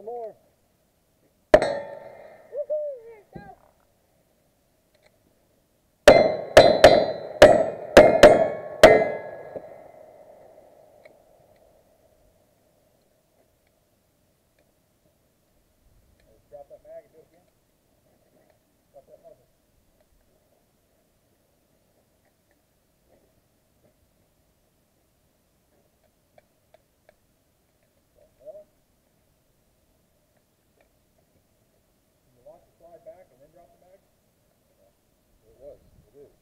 One more. Drop that mag and do it again. Drop that muzzle. Can you launch the slide back and then drop the mag? It was. It is.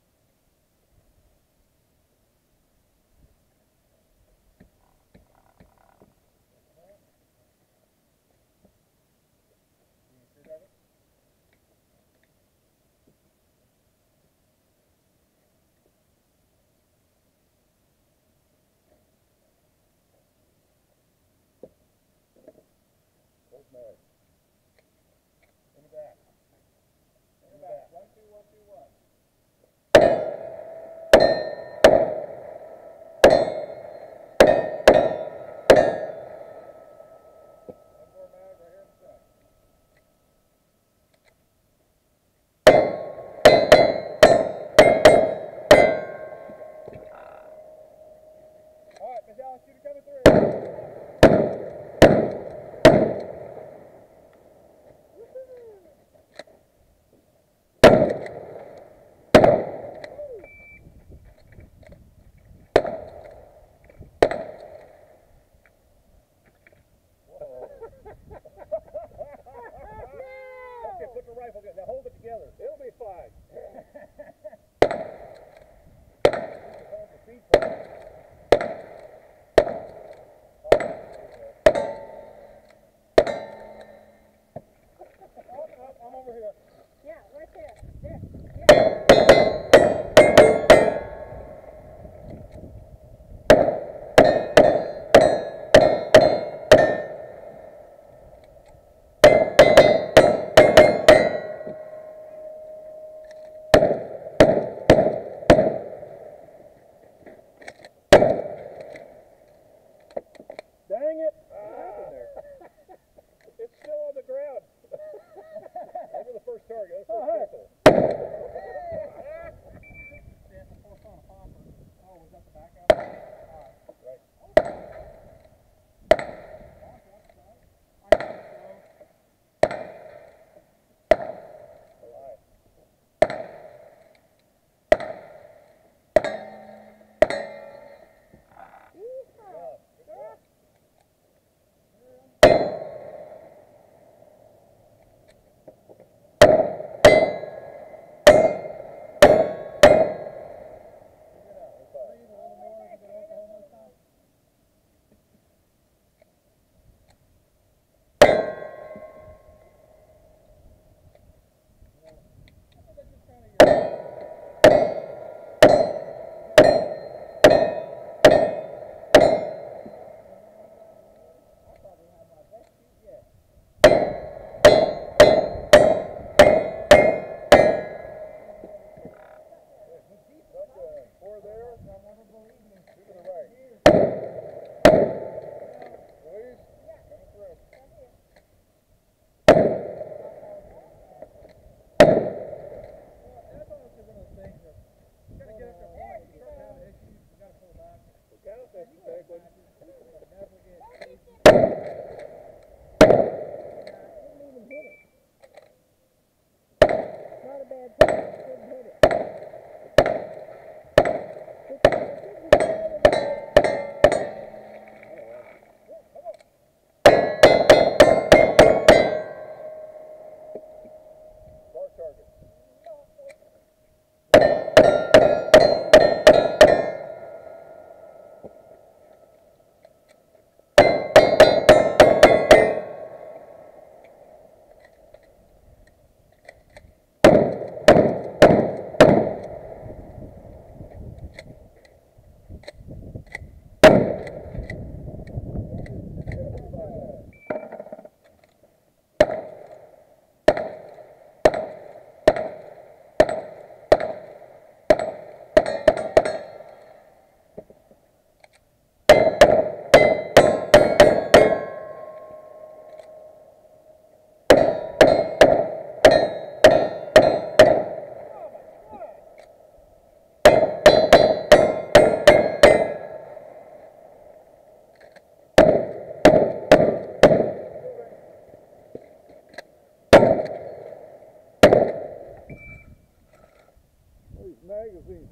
Mag. In the back. In the back. 1, 2, 1, 2, 1. One more mag right here in the front. All right, Miss Alice, shooter coming through. Okay, put the rifle together. Now hold it together. It'll be fine. I'm over here. Yeah, right there. There. Yeah. Dang it! What happened there? It's still on the ground. Over the first target. That's the first pistol. Oh, was that the back out? Right. Four there. I'll never believe me. Two to the right. Louise? Yeah. Coming through. Right here. Well, that's honestly one of those things that you gotta get up there. You start having issues, you gotta pull back. Look out, that's the big one. Never get Didn't even hit it. Not a bad thing. Didn't hit it.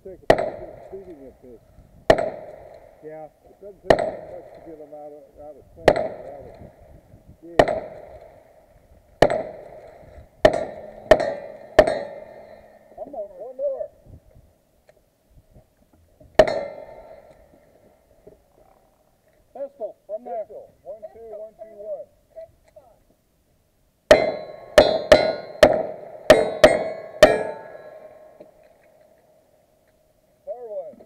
take a pretty good feeding at this. Yeah. It doesn't take very much to get them out of sync, out of gear. One more. Pistol, from there. Pistol. 1, 2, 1, 2, 1. Third one.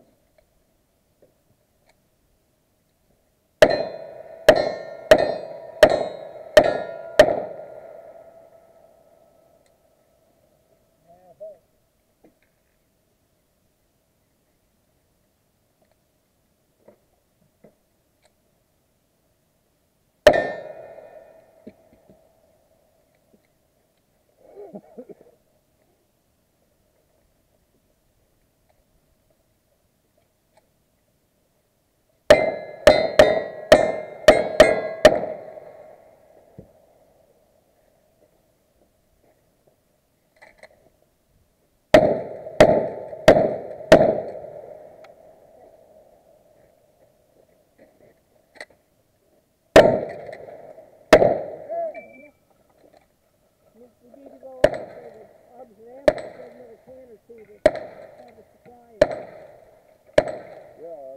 We need to go over to the Bob's Ramp and get another can or two to have a supply of. Yeah.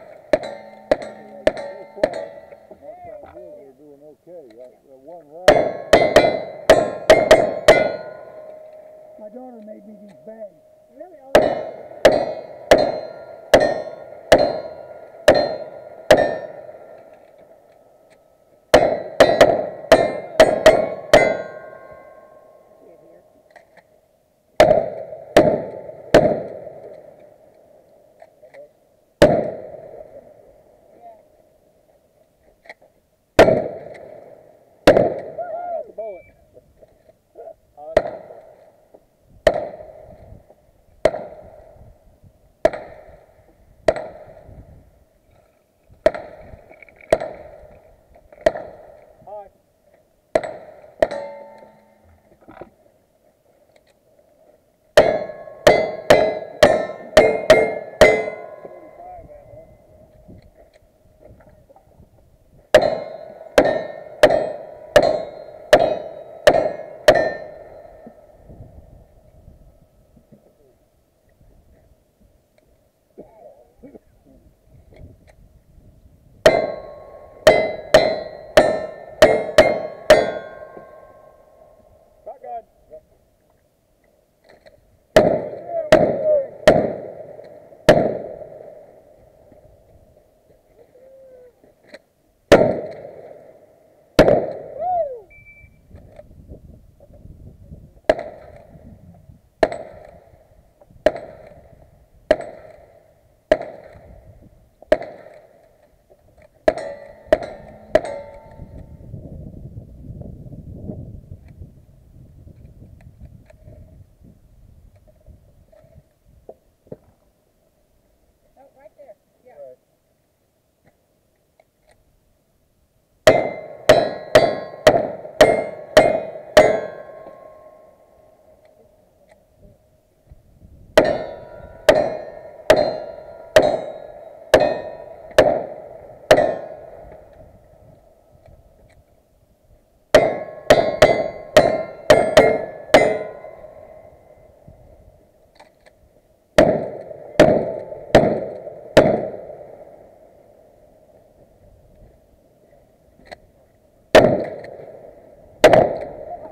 So far, knock on wood, we're doing okay. That one round. My daughter made me these bags. Really? Oh,